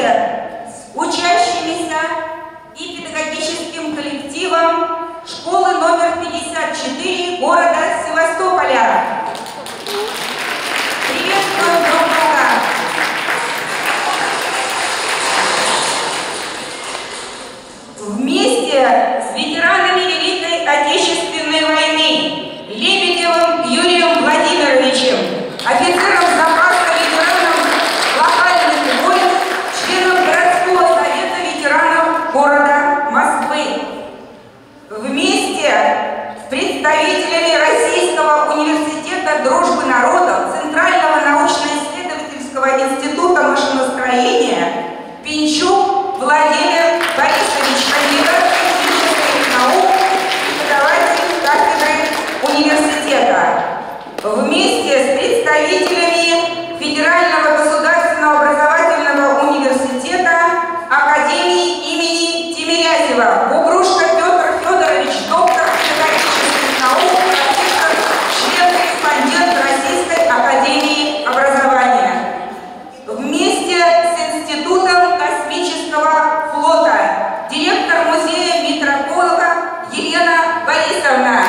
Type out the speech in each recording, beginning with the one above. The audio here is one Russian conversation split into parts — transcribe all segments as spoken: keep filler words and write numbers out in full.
вместе с учащимися и педагогическим коллективом школы номер пятьдесят четыре города Севастополя. Приветствуем друг друга. Вместе с ветеранами Великой Отечественной войны Лебедевым Юрием Владимировичем, офицером запаса, ветераном локальных войск, членом городского совета ветеранов города Москвы. Вместе с представителями Российского университета дружбы народов, Центрального научно-исследовательского института машиностроения Пинчук Владимир Борисович, кандидат технических наук, преподаватель кафедры университета. Вместе с представителями Федерального государственного образовательного университета Академии имени Тимирязева Бугрушка Петр Федорович, доктор педагогических наук, профессор, член-корреспондент Российской академии образования. Вместе с Институтом космического флота директор музея метрополога Елена Борисовна.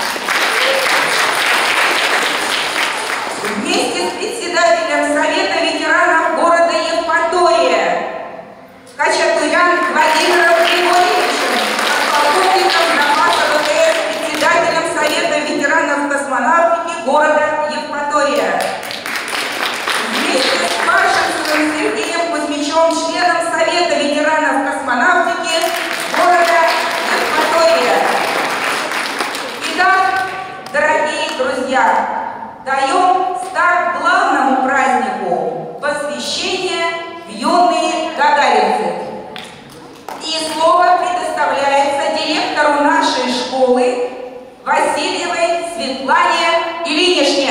Вместе с председателем Совета ветеранов города Евпатория Хачатурян Владимиром Григорьевичем, подполковником запаса ВВС, председателем Совета ветеранов космонавтики города Евпатория. Вместе с Маршинцевым Сергеем Кузьмичем, членом Совета ветеранов космонавтики города Евпатория. Итак, дорогие друзья, даем старт главному празднику посвящения в юные гагаринцы. И слово предоставляется директору нашей школы Васильевой Светлане Ильиничне.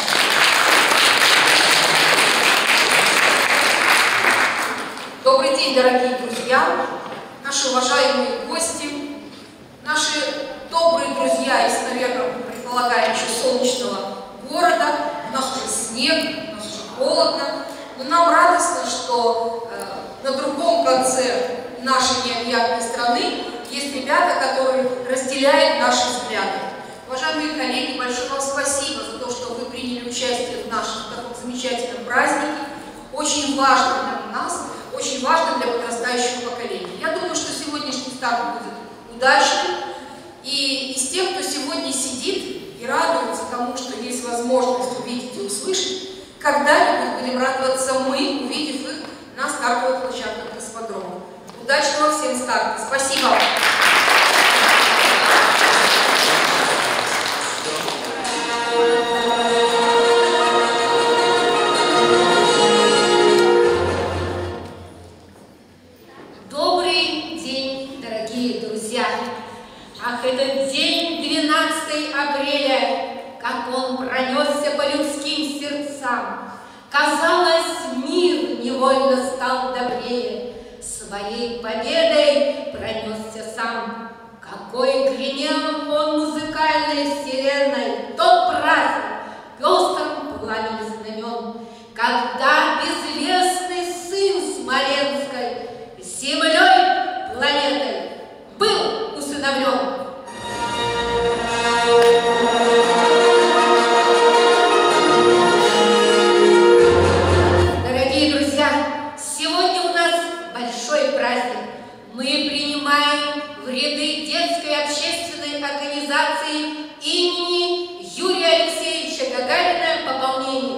Добрый день, дорогие друзья, наши уважаемые гости, наши добрые друзья из, наверное, предполагаем, еще солнечного города. У нас уже снег, у нас уже холодно, но нам радостно, что э, на другом конце нашей необъятной страны есть ребята, которые разделяют наши взгляды. Уважаемые коллеги, большое вам спасибо за то, что вы приняли участие в нашем таком замечательном празднике. Очень важно для нас, очень важно для подрастающего поколения. Я думаю, что сегодняшний старт будет удачным. И из тех, кто сегодня сидит и радуется тому, что есть возможность увидеть и услышать, когда-нибудь будем радоваться мы, увидев их на стартовой площадке космодрома. Удачного всем старта! Спасибо! Добрый день, дорогие друзья! Ах, этот день, двенадцатое апреля, как он пронесся по людским сердцам. Казалось, мир невольно стал добрее, своей победой пронесся сам. Какой гремел он музыкальной вселенной, тот праздник, пестрым пламенем знамен, когда безвестный сын Смоленской землей, планетой был усыновлен. Дорогие друзья, сегодня у нас большой праздник. Мы принимаем в ряды детской общественной организации имени Юрия Алексеевича Гагарина пополнение.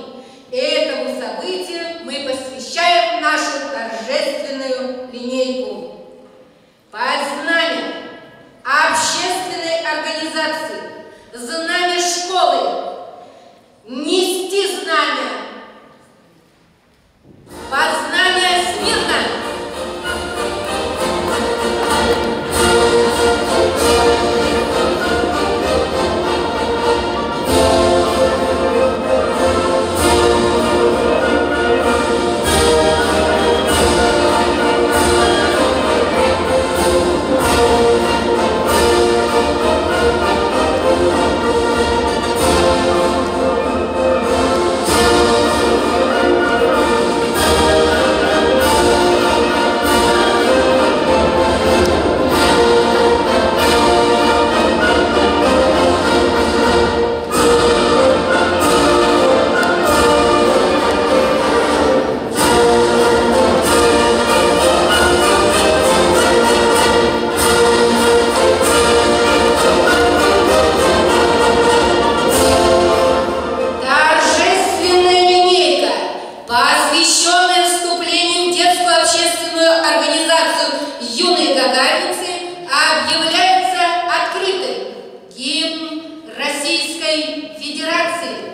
организацию «Юные гагаринцы» объявляется открытой. Гимн Российской Федерации.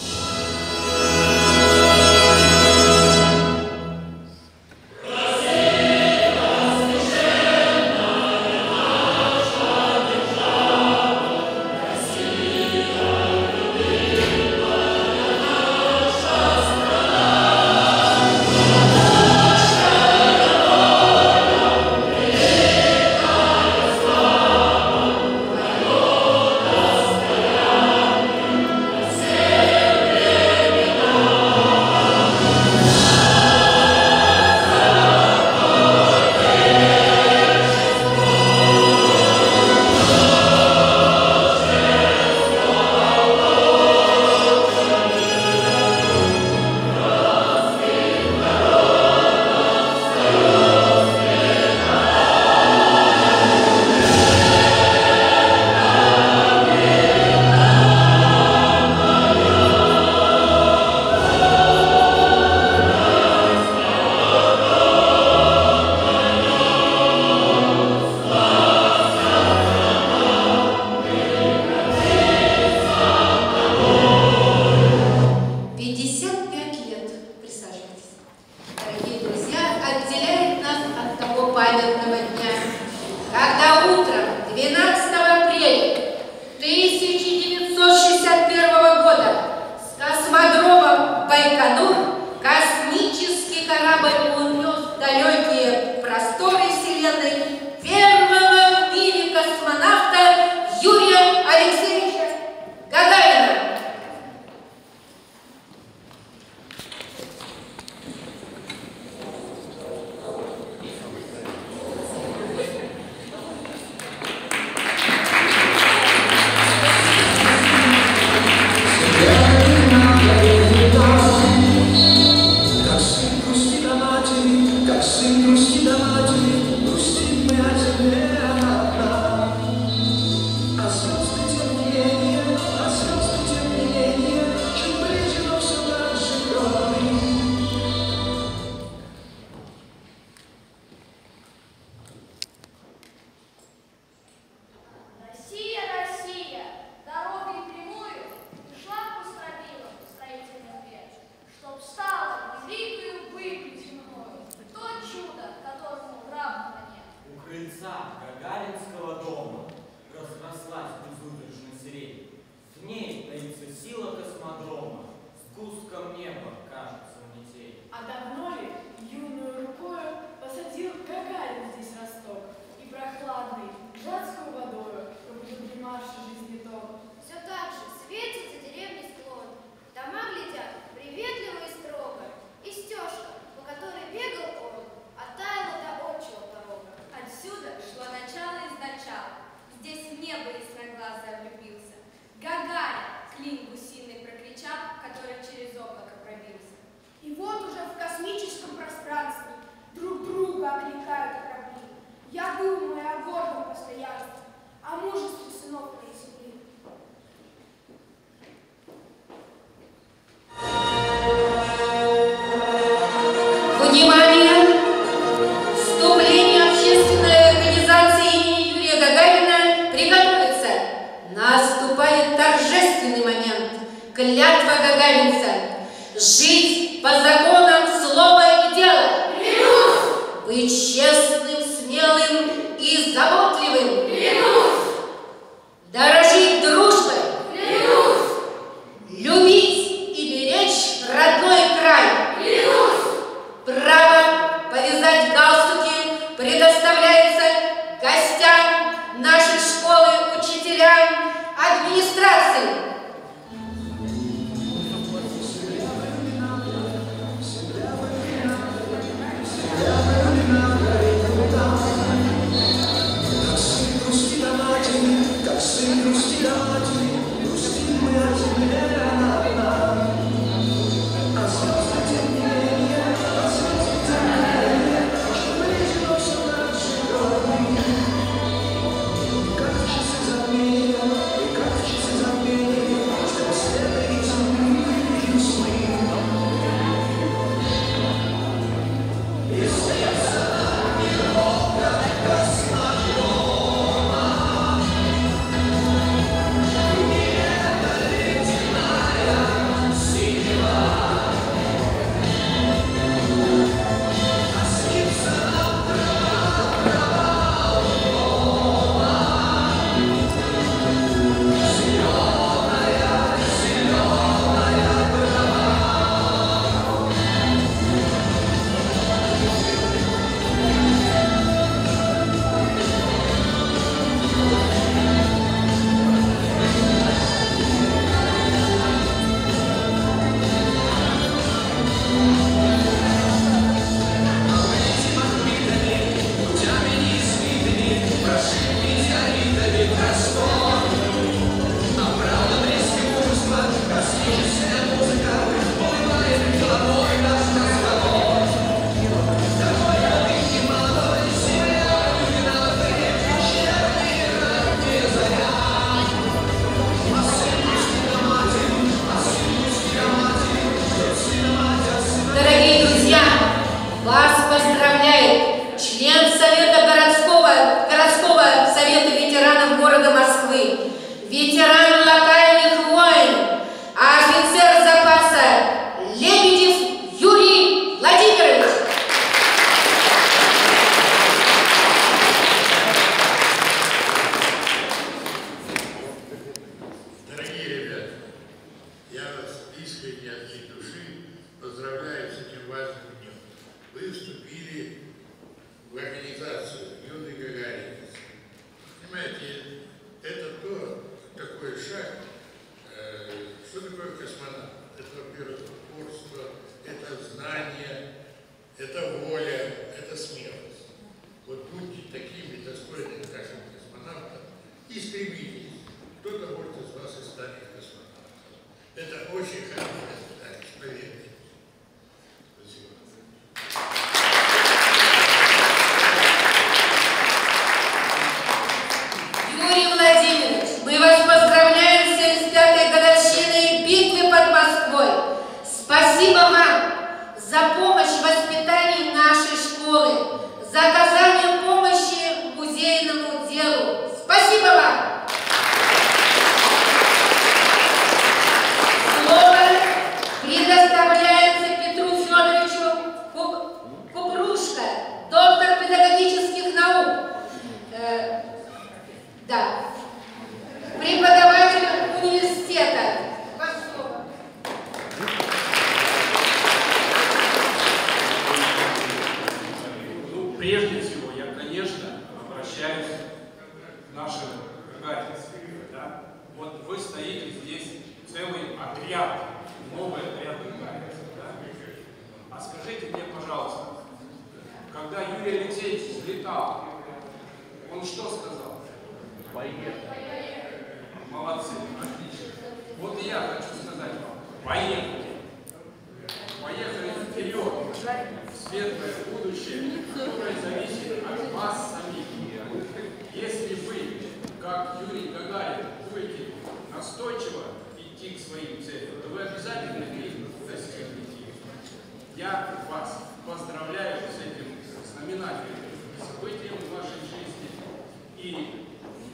Клятва гагаринца. Жить по законам слова и дела. Клянусь. Быть честным, смелым и заботливым. Клянусь. Дорожить дружбой. Клянусь. Любить и беречь родной край. Клянусь. Право повязать галстуки предоставляется гостям нашей школы, учителям, администрации. That's член Совета городского, городского совета ветеранов города Москвы, ветеран локальных войн, а офицер запаса Лебедев Юрий Владимирович. Дорогие ребята, я вас искренне от всей души поздравляю с этим важным днем. Вы вступили в организацию «Юный гагаринец». Понимаете, это то, такой шаг. Э, что такое космонавт? Это, во-первых, упорство, это знание, это воля, это смелость. Вот будьте такими достойными нашим космонавтам и стремитесь. Кто-то, может, из вас и станет космонавтом. Это очень хороший товарищ, поверьте. Спасибо. Юрий Владимирович, мы вас поздравляем с семьдесят пятой годовщиной битвы под Москвой. Спасибо вам за помощь в воспитании нашей школы, за оказание помощи музейному делу. Спасибо вам! Слово предоставляется Петру Федоровичу Куб- Кубрушко, доктор педагогических наук. Э, да. Преподаватель университета. Ваше слово. Ну, прежде всего, я, конечно, обращаюсь к нашим гагаринцам. Да? Вот вы стоите здесь, целый отряд, новый отряд гагаринцев. Да? А скажите мне, пожалуйста, когда Юрий Алексеевич взлетал, он что сказал? Поехали. Молодцы, отлично. Вот и я хочу сказать вам, поехали. Поехали вперед, в светлое будущее, которое зависит от вас самих. Если вы, как Юрий Гагарин, будете настойчиво идти к своим целям, то вы обязательно их достигнете. Я вас поздравляю с этим знаменательным событием в вашей жизни. И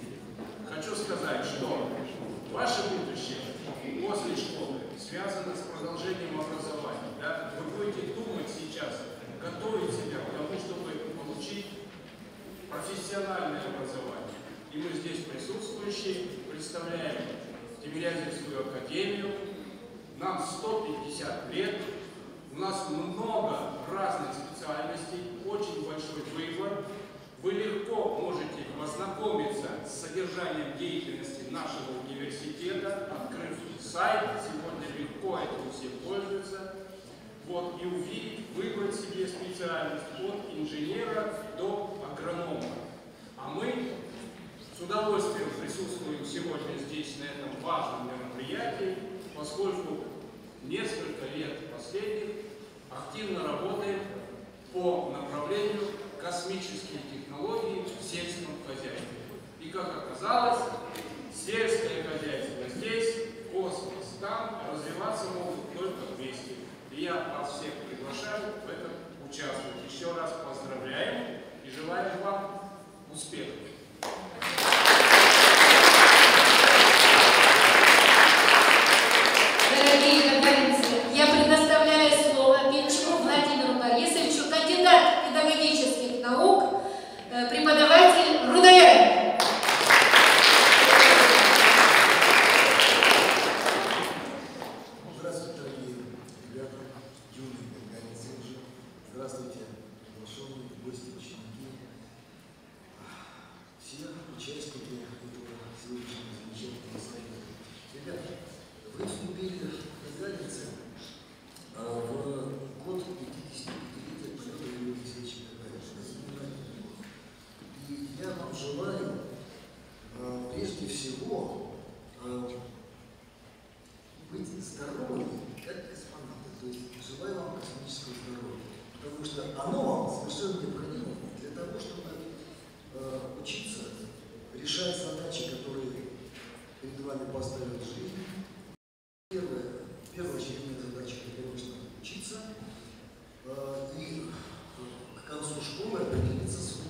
хочу сказать, что ваше будущее после школы связано с продолжением образования. Да? Вы будете думать сейчас, готовить себя к тому, чтобы получить профессиональное образование. И мы здесь присутствующие представляем Тимирязевскую академию. Нам сто пятьдесят лет. У нас много разных специальностей, очень большой выбор. Вы легко можете познакомиться с содержанием деятельности нашего университета, открыв сайт. Сегодня легко этим все пользуются. Вот, и увидеть, выбрать себе специальность от инженера до агронома. А мы с удовольствием присутствуем сегодня здесь, на этом важном мероприятии, поскольку несколько лет последних активно работаем по направлению космические технологии в сельском хозяйстве. И, как оказалось, сельское хозяйство здесь, космос там, развиваться могут только вместе. И я вас всех приглашаю в этом участвовать. Еще раз поздравляем и желаем вам успехов. Дорогие гагаринцы, я предоставляю слово Пинчуку Владимиру Борисовичу, кандидат педагогических наук, преподаватель РУДН. Здравствуйте, дорогие ребята, юные гагаринцы уже. Здравствуйте, приглашенные гости, ученики, все участники этого сегодняшнего замечательного совета. Ребята, вы вступили в гагаринцы в год пятидесятипятилетия полета Юрия Алексеевича Гагарина. И я вам желаю прежде всего быть здоровыми, как космонавты. То есть желаю вам космического здоровья. Потому что оно вам совершенно необходимо для того, чтобы э, учиться, решать задачи, которые перед вами поставит жизнь. Первая, первоочередная задача – это, конечно, учиться. Э, и к концу школы определиться с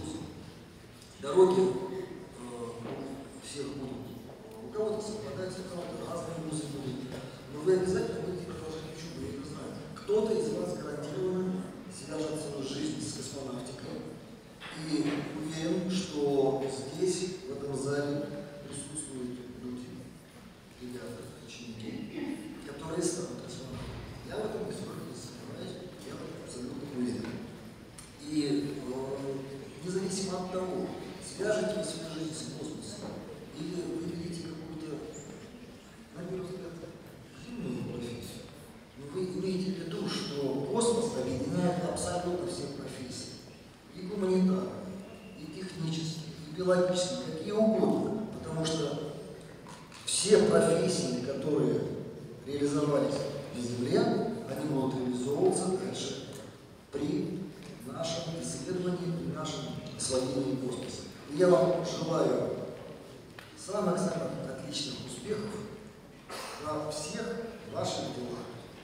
дороги э, у всех будут, у кого-то совпадать, у кого-то разные вузы будут, но вы обязательно будете продолжать учебу, я это знаю. Кто-то из вас гарантированно свяжет свою жизнь с космонавтикой, и уверен, что здесь, в этом зале, присутствуют люди, ребята, ученики, которые станут космонавтами. Я в этом нисколько не сомневаюсь, я в этом абсолютно уверен. И э, независимо от того, свяжете вы свою жизнь с космосом, или выберете какую-то, на первый взгляд, длинную профессию, но вы имеете в виду, что космос объединяет абсолютно все профессии. И гуманитарные, и технические, и биологические, какие угодно. Потому что все профессии, которые реализовались на Земле, они будут реализовываться дальше при нашем исследовании, при нашем освоении космоса. И я вам желаю самых-самых отличных успехов во всех ваших делах.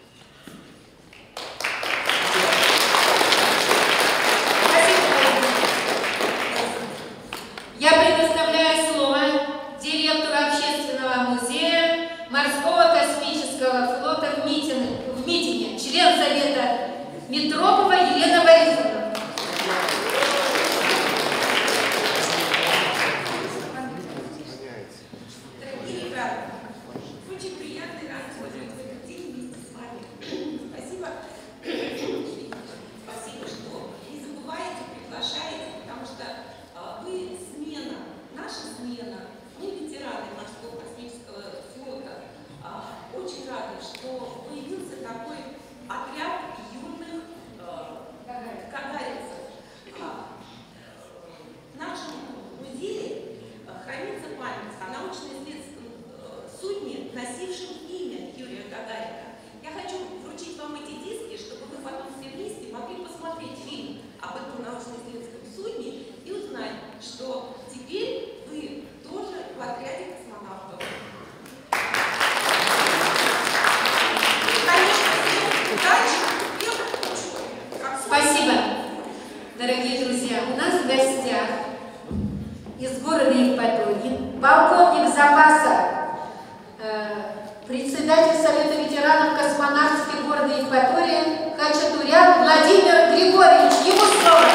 Я предоставляю слово директору общественного музея морского космического флота в Митине, в Митине, член Совета Митропова Елена Борисовна. Дорогие ребята, очень приятно и рад быть в этот день вместе с вами. Спасибо. Спасибо, что не забываете, приглашаете, потому что а, вы смена, наша смена, мы ветераны морского космического флота, а, очень рады, что появился такой отряд юных а, гагаринцев. А, в нашем музее а, хранится память о научно-исследовательском а, судне, носившем имя Юрия Гагарина. Я хочу вручить вам эти диски, чтобы вы потом все вместе могли посмотреть фильм об этом научно-исследовательском судне и узнать, что теперь вы тоже в отряде космонавтов. И, конечно, всем удачи, успехов, учебы. Спасибо, дорогие друзья. У нас в гостях из города Евпатории полковник запаса, э, председатель Совета ветеранов космонавтики города Евпатории Хачатурян Владимир Григорьевич. Ему слово.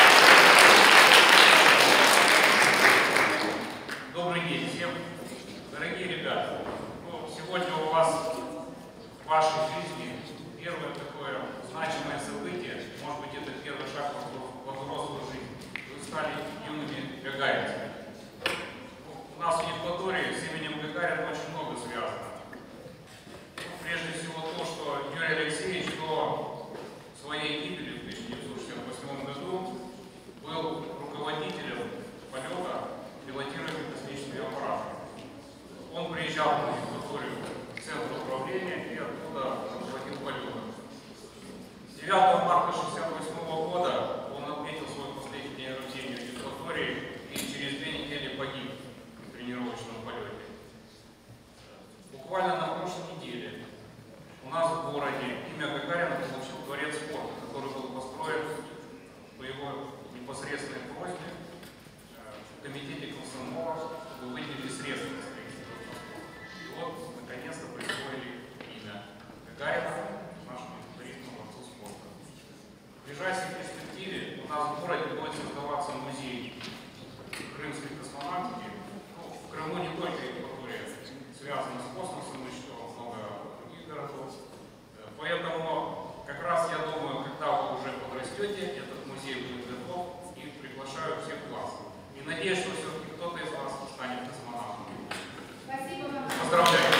Добрый день всем, дорогие ребята. Ну, сегодня у вас в вашей жизни первое такое значимое событие, может быть, это первый шаг во взрослую жизнь. Вы стали юными гагаринцами. У нас в Евпатории с именем Гагарина очень много связано. Прежде всего то, что Юрий Алексеевич до своей гибели в тысяча девятьсот шестьдесят восьмом году был руководителем полета пилотируемых космических аппаратов. Он приезжал в Евпаторию в центр управления и оттуда руководил полетом. девятого марта тысяча девятьсот шестьдесят восьмого года он отметил свой последний день рождения в Евпатории и через две недели погиб в тренировочном полете. Буквально на прошлой неделе у нас в городе имя Гагарина получил дворец спорта, который был построен по его непосредственной просьбе в комитете комсомола, чтобы выделили средства на строительство. И вот, наконец-то, присвоили имя Гагарина нашему историческому дворцу спорта. В ближайшей перспективе у нас в городе будет создаваться музей крымской космонавтики. Ну, в Крыму не только Евпатория связана с космосом, еще много других городов. Поэтому как раз я думаю, когда вы уже подрастете, этот музей будет готов, и приглашаю всех вас. И надеюсь, что все-таки кто-то из вас станет космонавтом. Спасибо вам. Поздравляю.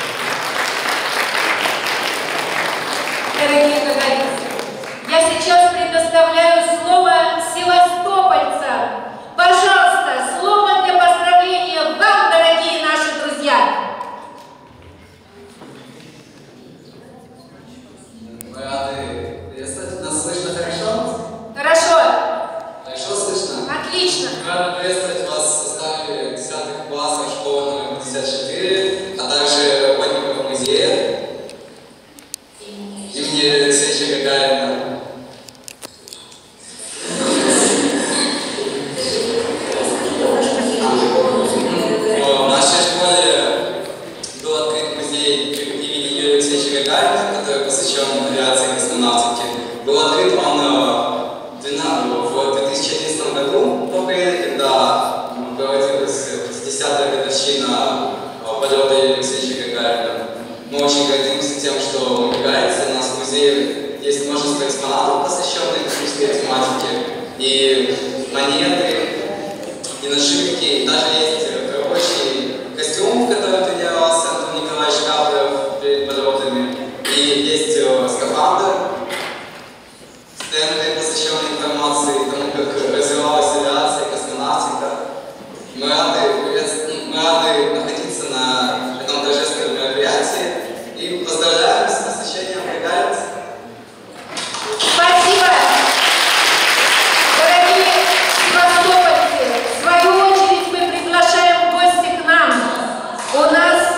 Дорогие гагаринцы, я сейчас предоставляю слово севастопольцам. Пожалуйста, слово для поздравления вам, дорогие наши друзья. Мы рады приветствовать. Нас слышно хорошо? Хорошо. Хорошо слышно? Отлично. Рады приветствовать вас в составе десятых классов школы номер пятьдесят четыре, а также работников музея имени Алексея Гагарина. и монеты, и нашивки, и даже есть рабочий костюм, в котором тренировался Антон Николаевич Каплев перед подродами, и есть скафандр, стенды, посвященные информации тому, как развивалась авиация, космонавтика. Мы рады, мы рады находиться на этом торжественном мероприятии и поздравляем с посвящением Гагаринца. Спасибо! Дорогие севастопольцы, в свою очередь мы приглашаем в гости к нам. У нас...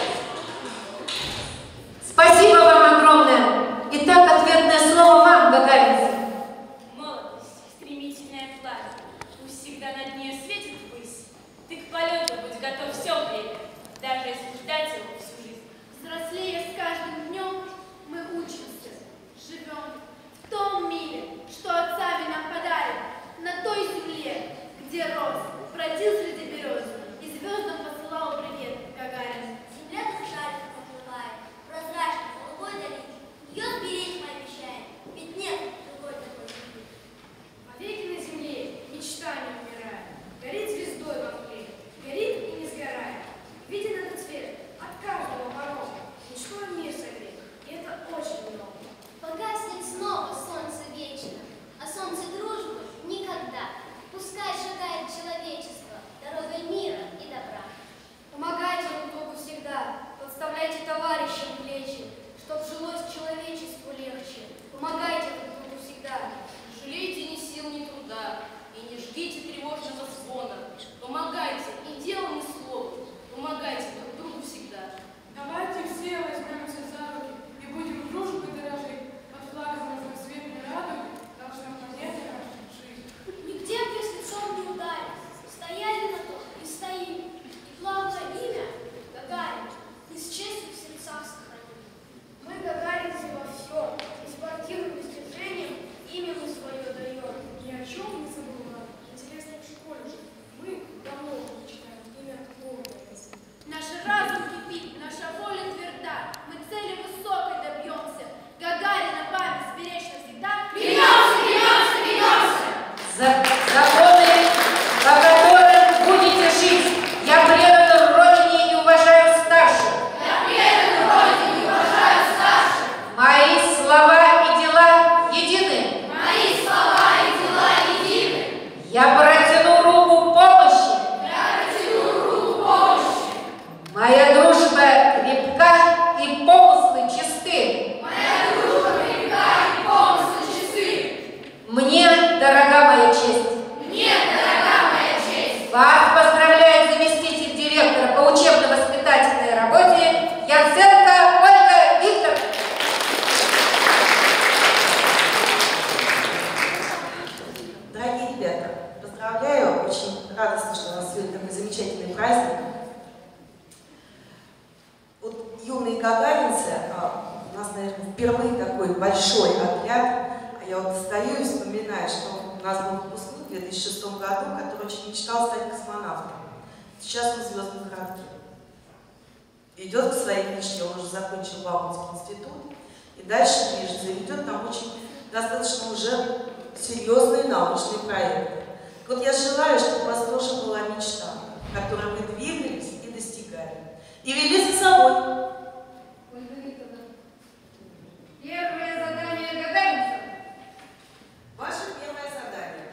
Спасибо вам огромное! Итак, ответное слово вам, Гагаринцы. Молодость, стремительная пламя, пусть всегда над нею светит ввысь. Ты к полету будь готов все время, даже если ждать его всю жизнь. Взрослея с каждым днем, мы учимся, живем в том мире, что отцами нам подарен, на той земле, где рос, бродил среди берез и звездам посылал привет Гагарин. Земля шарик поплывает, прозрачный голубой долин, ее беречь мы обещаем, ведь нет другой такой земли. Вовеки на земле мечта не умирает, горит звездой во мгле, горит и не сгорает. Виден этот цвет от каждого порога, мечтой мир согреть, и это очень много. Погаснет снова солнце вечно, а солнце дружбы никогда. Пускай шагает человечество дорогой мира и добра. Помогайте друг другу всегда, подставляйте товарищам плечи, чтоб жилось человечеству легче. Помогайте друг другу всегда. Жалейте ни сил, ни труда, и не ждите тревожного звона. Помогайте и делом, и словом. Помогайте друг другу всегда. Давайте все возьмемся за руки и будем дружбой дорожить. Под флагом разноцветной радуги должна планета наша жить. Нигде близнецом не ударить, стояли на то и стоим. И главное имя Гагарин и с честью в сердцах сохраним. Мы гагаринцы во всем, и спортивным достижениям имя мы свое даем. Ни о чем не забываем. Интересно в школе же. Мы давно уже читаем имя Бога. Наш разум кипит, наша воля тверда, мы цели высокой добьемся. Гагарина память сберечь навсегда. Клянемся, клянемся, клянемся! За законы, по которым будете жить, я предан Родине и уважаю старших. Я предан Родине и уважаю старших. Мои слова и дела едины. Мои слова и дела едины. Я протяну руку помощи. Я протяну руку помощи. Моя дружба крепка и помыслы чисты. Моя дружба крепка и помыслы чисты. Мне дорога моя честь. Мне дорога моя честь. Вас поздравляет заместитель директора по учебно-воспитательной работе Яценко Ольга Викторовна. Дорогие ребята, поздравляю, очень радостно, что у нас сегодня такой замечательный праздник. Вот юные гагаринцы, а, у нас, наверное, впервые такой большой отряд. А я вот стою и вспоминаю, что у нас был выпускник в две тысячи шестом году, который очень мечтал стать космонавтом. Сейчас он в звездном городке. Идет к своей мечте, он уже закончил Бауманский институт, и дальше движется, и ведет там очень достаточно уже серьезные научные проекты. Вот я желаю, чтобы у вас тоже была мечта, к которой вы двигались и достигали. И вели за собой. Первое задание гагаринцев. Ваше первое задание.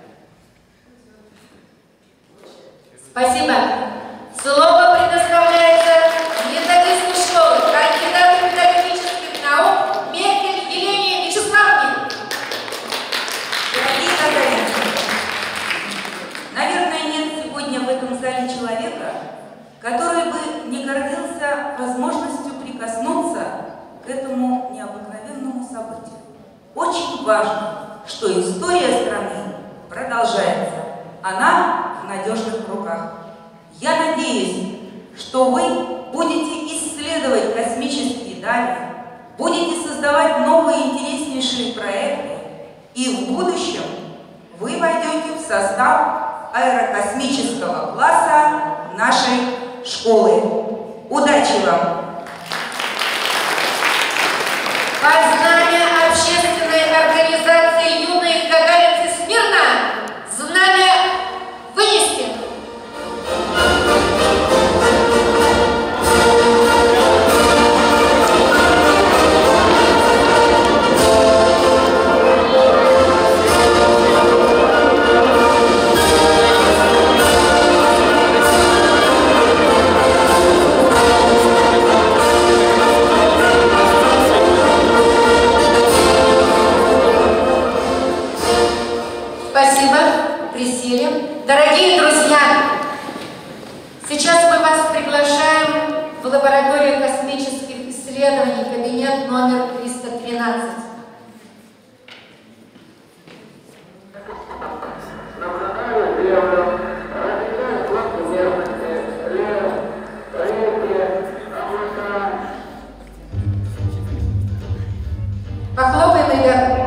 Спасибо. Слово предоставляется методисту школы, кандидату педагогических наук Меркель Елене Вячеславовне. Дорогие гагаринцы, наверное, нет сегодня в этом зале человека, который бы не гордился возможностью прикоснуться к этому необыкновенному событию. Очень важно, что история страны продолжается. Она в надежных руках. Я надеюсь, что вы будете исследовать космические дали, будете создавать новые интереснейшие проекты, и в будущем вы войдете в состав аэрокосмического класса нашей школы. Удачи вам! Под знамя общественной организации «Юные гагаринцы» смирно! присели. Дорогие друзья, сейчас мы вас приглашаем в лабораторию космических исследований, кабинет номер триста тринадцать. Похлопаем вверх.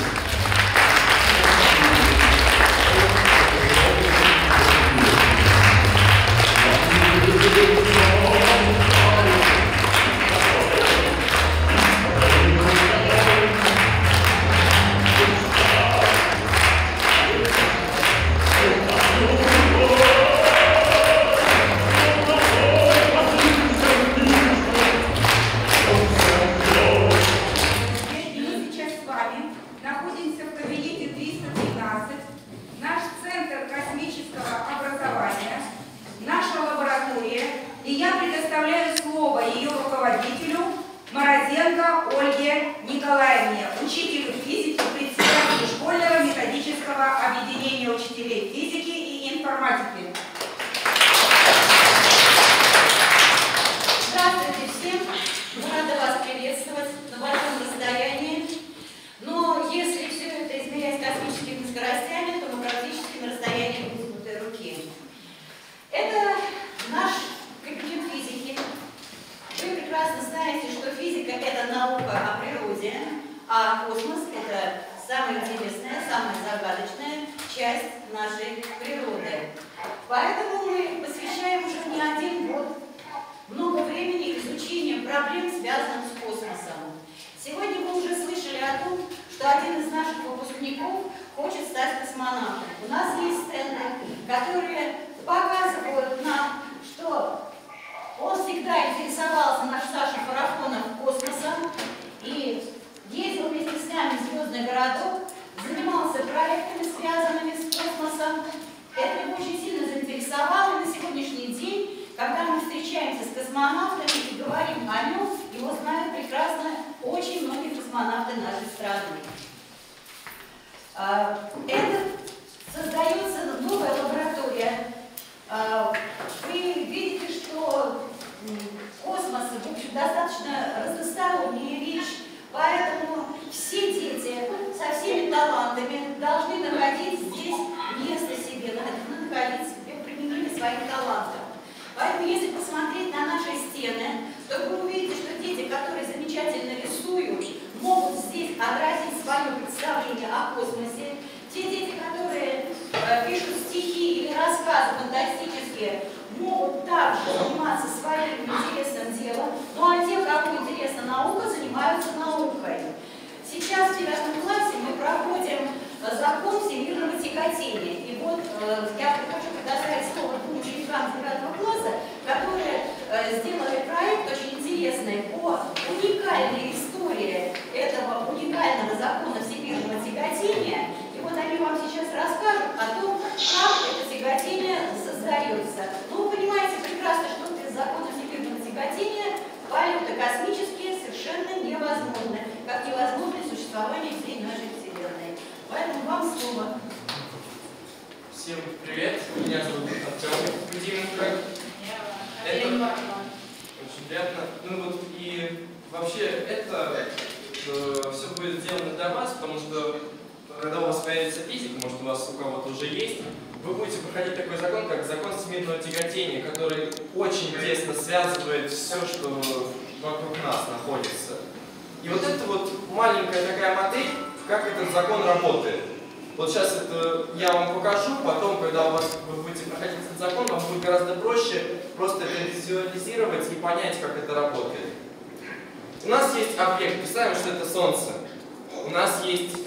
Всем привет, меня зовут Артем Кудименко. Это очень приятно. Ну вот и вообще это э, все будет сделано для вас, потому что когда у вас появится физика, может у вас у кого-то уже есть, вы будете проходить такой закон, как закон всемирного тяготения, который очень тесно связывает все, что вокруг нас находится. И вот это вот маленькая такая модель, как этот закон работает. Вот сейчас это я вам покажу, потом, когда у вас, вы будете проходить этот закон, вам будет гораздо проще просто это визуализировать и понять, как это работает. У нас есть объект, представим, что это Солнце. У нас есть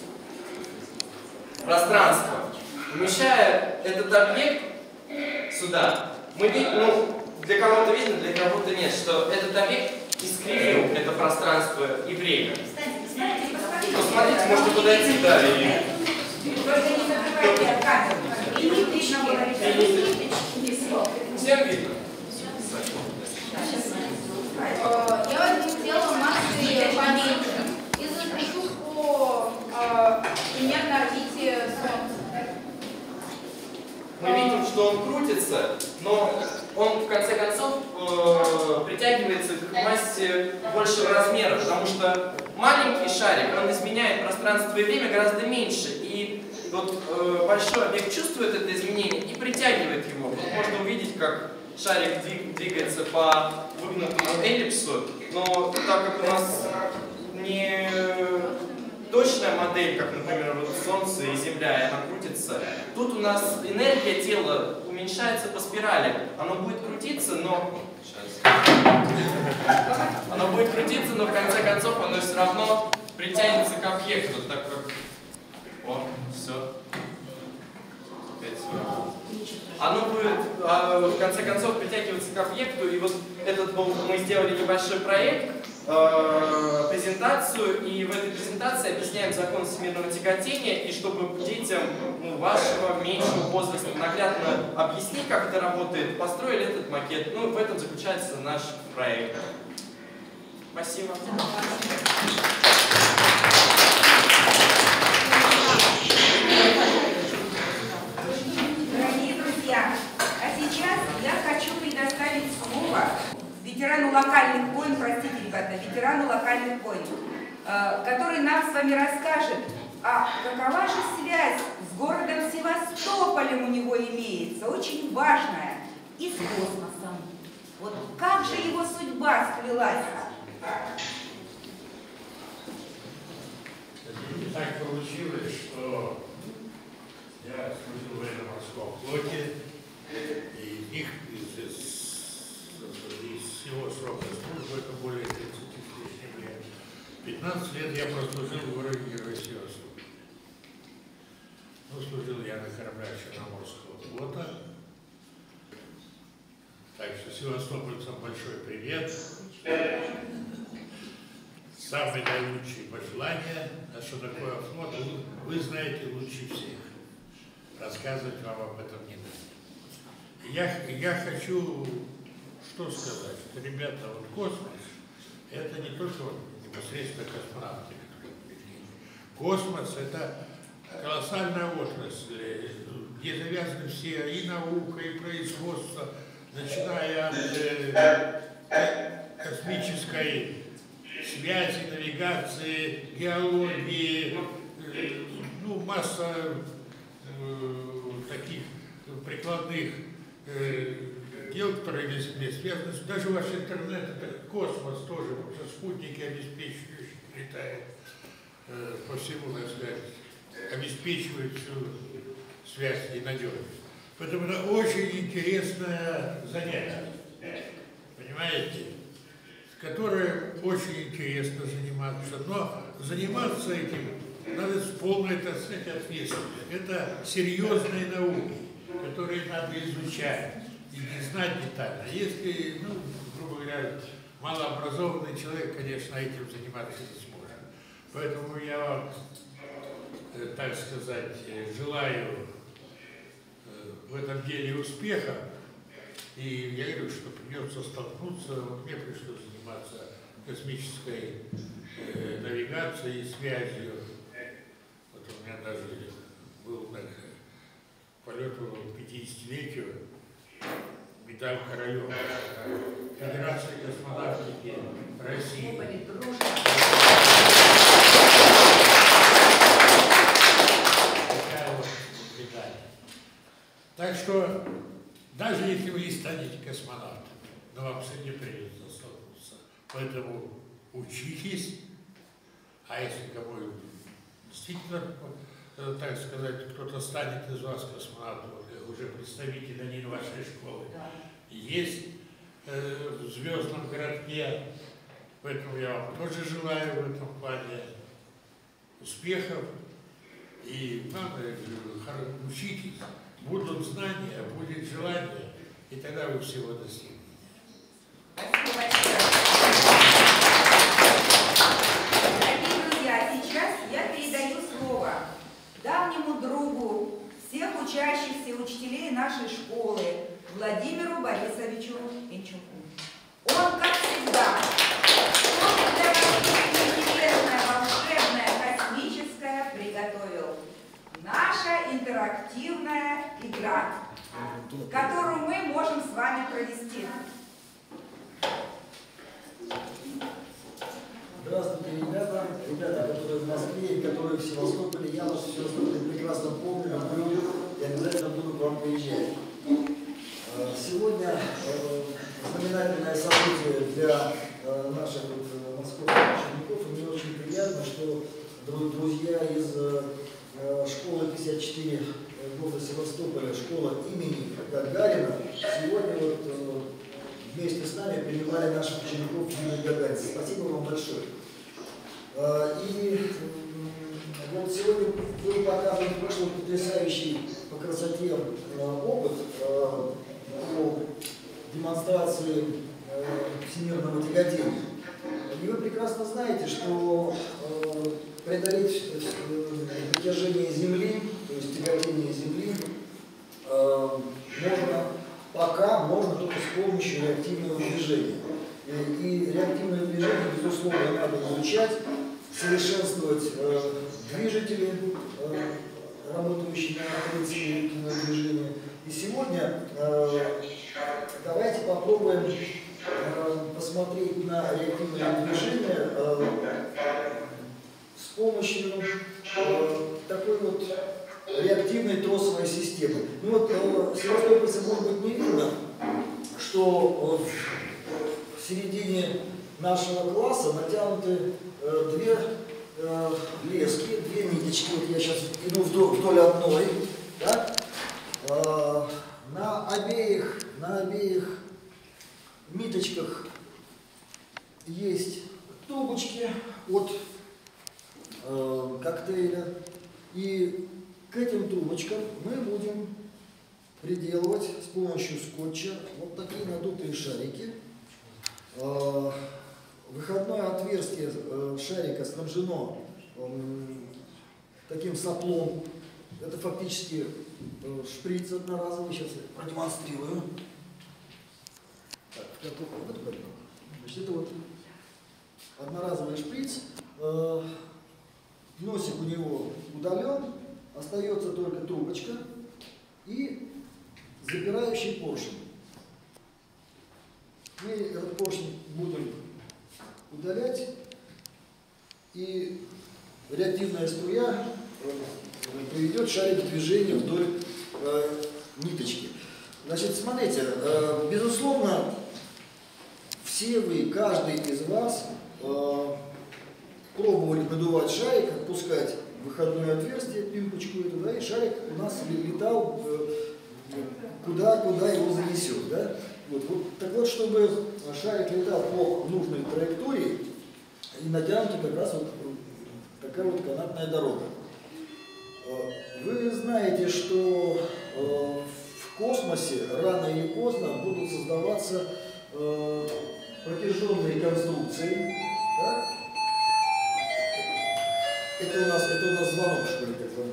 пространство. Помещая этот объект сюда, мы видим, ну, для кого-то видно, для кого-то нет, что этот объект искривил это пространство и время. Посмотрите, можете подойти, да, и... Всем видно? Я возьму тело массы поменьше и запишу по э, примерно орбите Солнца. мы видим, что он крутится, но он в конце концов э, притягивается к массе большего размера, потому что маленький шарик, он изменяет пространство и время гораздо меньше, и вот э, большой объект чувствует это изменение и притягивает его. Вот можно увидеть, как шарик двигается по выгнутому эллипсу, но так как у нас не точная модель, как, например, вот Солнце и Земля, и она крутится, тут у нас энергия тела уменьшается по спирали. Оно будет крутиться, но... Сейчас. Оно будет крутиться, но в конце концов оно все равно притянется к объекту, так как... О, все. Опять все. Оно будет, а, в конце концов, притягиваться к объекту, и вот этот был, мы сделали небольшой проект, э, презентацию, и в этой презентации объясняем закон всемирного тяготения, и чтобы детям ну, вашего меньшего возраста наглядно объяснить, как это работает, построили этот макет. Ну, в этом заключается наш проект. Спасибо. Дорогие друзья, а сейчас я хочу предоставить слово ветерану локальных войн, простите, ребята, ветерану локальных войн, который нам с вами расскажет, а какова же связь с городом Севастополем у него имеется, очень важная, и с космосом. Вот как же его судьба сплелась? Так получилось, что я служил в военно-морском флоте, и их из, из, из всего срока службы, это более тридцати с лишним лет, пятнадцать лет я прослужил в городе Герой Севастополь. Ну, служил я на кораблях Черноморского флота. Так что севастопольцам большой привет. Самые наилучшие пожелания. А что такое флот, вы, вы знаете лучше всех. Рассказывать вам об этом не надо. Я, я хочу что сказать, что, ребята, вот космос, это не только вот непосредственно космонавты, которые пришли. Космос – это колоссальная отрасль, где завязаны все и наука, и производство, начиная от э, космической связи, навигации, геологии, э, ну, масса э, таких прикладных э, дел, которые на Земле связаны. Даже ваш интернет, это космос тоже, потому что спутники обеспечивающие, летают э, по всему, так сказать, обеспечивают всю связь и надежность. Поэтому это очень интересное занятие, понимаете, с которым очень интересно заниматься. Но заниматься этим надо с полной, так сказать, ответственностью. Это серьезные науки, которые надо изучать и знать детально. Если, ну, грубо говоря, малообразованный человек, конечно, этим заниматься не сможет. Поэтому я вам, так сказать, желаю в этом деле успеха. И я говорю, что придется столкнуться. Вот мне пришлось заниматься космической э, навигацией и связью. Вот у меня даже был так, полет к пятидесятилетию медаль Королева, Федерация космонавтики России. Такая вот медаль. Так что, даже если вы не станете космонавтом, но вам с этим придется столкнуться. Поэтому учитесь, а если кому действительно, так сказать, кто-то станет из вас космонавтом, уже представитель один вашей школы, есть э, в звездном городке, поэтому я вам тоже желаю в этом плане успехов. И главное, учитесь. Будут знания, будет желание, и тогда вы всего достигнете. Спасибо большое. Дорогие друзья, сейчас я передаю слово давнему другу всех учащихся учителей нашей школы Владимиру Борисовичу Пенчуку. Он, как всегда, что-то для вас интересное, волшебное, космическое приготовил. Наша интерактивная игра. которую мы можем с вами провести. Здравствуйте, ребята, ребята, которые в Москве и которые в Севастополе. Я вас все остальное прекрасно помню, люблю и обязательно буду к вам приезжать. Сегодня знаменательное событие для наших московских учеников, и мне очень приятно, что друзья из школы пятьдесят четыре города Севастополя, школа имени Гагарина, сегодня вот вместе с нами принимали наших учеников в Юной Гагаринце. Спасибо вам большое. И вот сегодня был показан прошлый потрясающий по красоте опыт по демонстрации всемирного тяготения. И вы прекрасно знаете, что преодолеть притяжение Земли, то есть тяготение Земли, можно пока можно только с помощью реактивного движения. И, и реактивное движение, безусловно, надо изучать, совершенствовать э, движители, э, работающие на принципе реактивного движения. И сегодня э, давайте попробуем э, посмотреть на реактивное движение э, с помощью э, такой вот реактивной тросовой системы. Ну вот э, севастопольцам, может быть, не видно, что э, в середине нашего класса натянуты э, две э, лески, две ниточки. Вот я сейчас иду вдоль, вдоль одной. Да? Э, на обеих, на обеих ниточках есть трубочки от э, коктейля. И к этим трубочкам мы будем приделывать с помощью скотча вот такие надутые шарики. Выходное отверстие шарика снабжено таким соплом. Это фактически шприц одноразовый. Сейчас я продемонстрирую. Так, значит, это вот одноразовый шприц. Носик у него удален. Остается только трубочка и запирающий поршень. Мы этот поршень будем удалять, и реактивная струя приведет шарик в движение вдоль э, ниточки. Значит, смотрите, э, безусловно, все вы, каждый из вас э, пробовали надувать шарик, отпускать выходное отверстие, пимпочку эту, да, и шарик у нас летал куда, куда его занесет. Да? Вот, вот, так вот, чтобы шарик летал по нужной траектории, и натянута как раз вот такая вот канатная дорога. Вы знаете, что в космосе рано или поздно будут создаваться протяженные конструкции. Да? Это у нас, это у нас звонок, что ли, такой.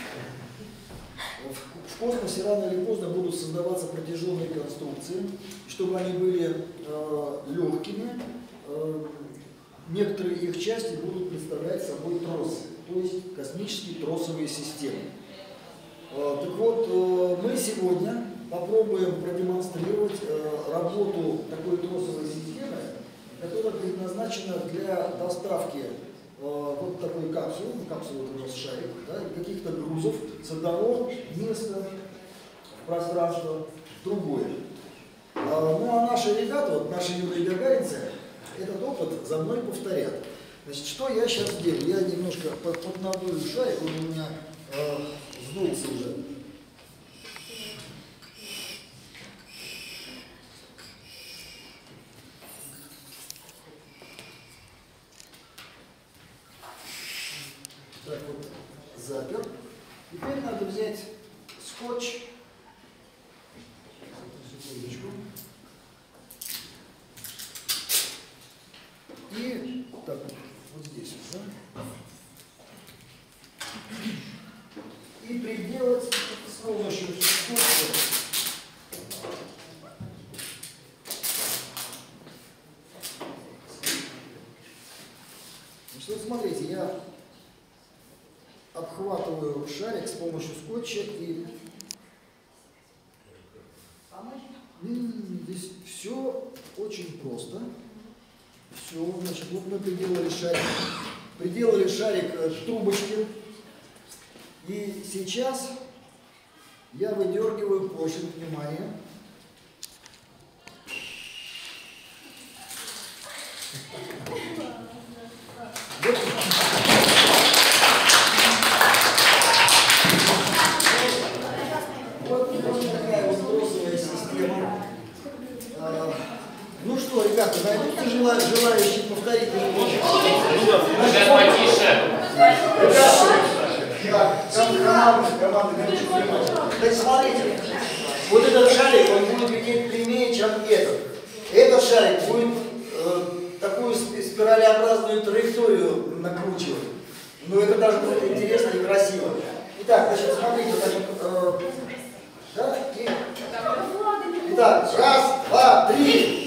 В космосе рано или поздно будут создаваться протяженные конструкции, чтобы они были э, легкими. Э, некоторые их части будут представлять собой тросы, то есть космические тросовые системы. Э, так вот, э, мы сегодня попробуем продемонстрировать э, работу такой тросовой системы, которая предназначена для доставки вот такой капсулы, капсула у нас шарик, да, каких-то грузов с одного места в пространство в другое. А, ну а наши ребята, вот наши юные гагаринцы, этот опыт за мной повторят. Значит, что я сейчас делаю? Я немножко поднадую шарик, он у меня э, сдулся уже. Так вот, запер. Теперь надо взять скотч. Секундочку. И так вот, вот здесь вот, да? И приделать с помощью скотча. Значит, вот смотрите, я обхватываю шарик с помощью скотча и Здесь все очень просто. Все, значит, вот мы приделали шарик. Приделали шарик к трубочке. И сейчас я выдергиваю поршень, внимание. Вот, вот такая вот тросовая система. А, ну что, ребята, найдутся жела, желающие повторить? Сейчас потише. Команда, команда, значит, смотрите, вот этот шарик, он будет лететь длиннее, чем этот. Этот шарик будет э, такую спиралеобразную траекторию накручивать. Но это даже будет интересно и красиво. Итак, значит, смотрите, значит, э, да, и... Итак, раз, два, три.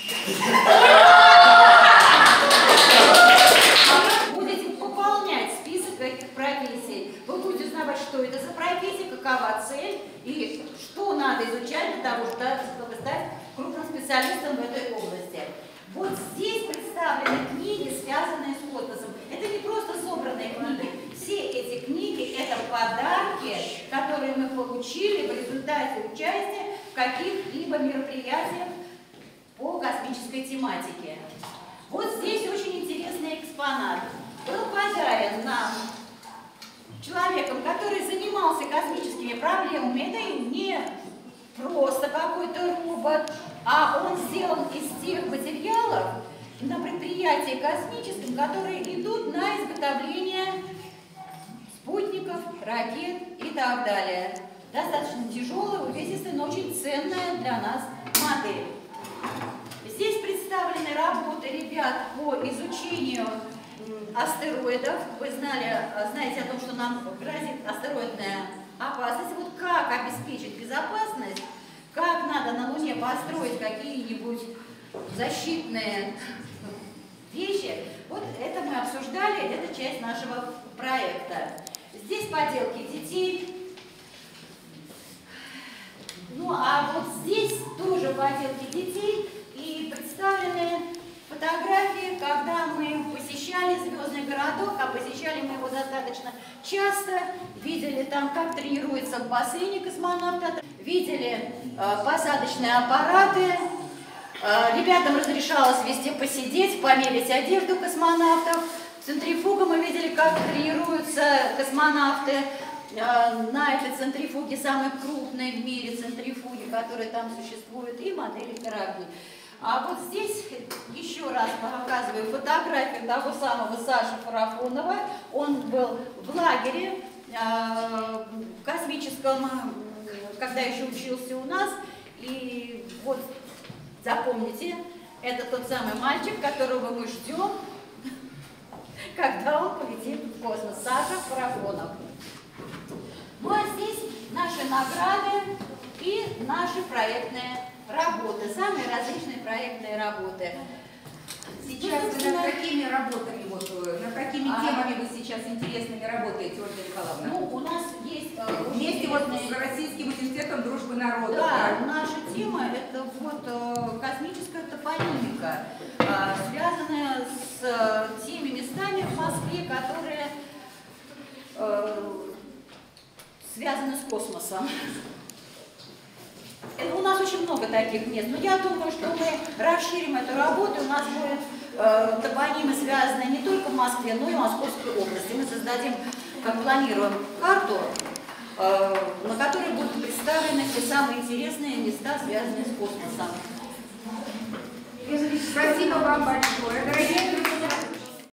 Будете пополнять список этих профессий. Вы будете узнавать, что это за профессия, какова цель и что надо изучать для того, чтобы стать крупным специалистом в этой области. Вот здесь представлены книги, связанные с космосом. Это не просто собранные книги. Все эти книги – это подарки, которые мы получили в результате участия в каких-либо мероприятиях по космической тематике. Вот здесь очень интересный экспонат. Был подарен нам человеком, который занимался космическими проблемами. Это не просто какой-то робот, а он сделан из тех материалов на предприятии космическом, которые идут на изготовление спутников, ракет и так далее. Достаточно тяжелая, увесистая, но очень ценная для нас модель. Здесь представлены работы ребят по изучению астероидов. Вы знали, знаете о том, что нам грозит астероидная опасность. Вот как обеспечить безопасность, как надо на Луне построить какие-нибудь защитные вещи. Вот это мы обсуждали, это часть нашего проекта. Здесь поделки детей. Ну а вот здесь тоже поделки детей и представлены фотографии, когда мы посещали Звездный городок, а посещали мы его достаточно часто, видели там, как тренируется в бассейне космонавт, видели э, посадочные аппараты, э, ребятам разрешалось везде посидеть, померить одежду космонавтов, центрифугу мы видели, как тренируются космонавты. На этой центрифуге, самой крупной в мире центрифуги, которые там существуют, и модели кораблей. А вот здесь еще раз показываю фотографию того самого Саши Фарафонова. Он был в лагере э, космическом, когда еще учился у нас. И вот запомните, это тот самый мальчик, которого мы ждем, когда он полетит в космос. Саша Фарафонов. Ну а здесь наши награды и наши проектные работы, самые различные проектные работы. Сейчас вы над какими работами, вот, над какими а, темами вы сейчас интересными работаете, Ольга Николаевна? Ну, у нас есть... Э, Вместе вот с Российским университетом дружбы народов. Да, да, наша тема – это вот э, космическая топонимика, э, связанная с э, теми местами в Москве, которые э, связаны с космосом. У нас очень много таких мест, но я думаю, что мы расширим эту работу, у нас будут э, топонимы, связанные не только в Москве, но и в Московской области. Мы создадим, как планируем, карту, э, на которой будут представлены все самые интересные места, связанные с космосом. Спасибо вам большое, дорогие друзья.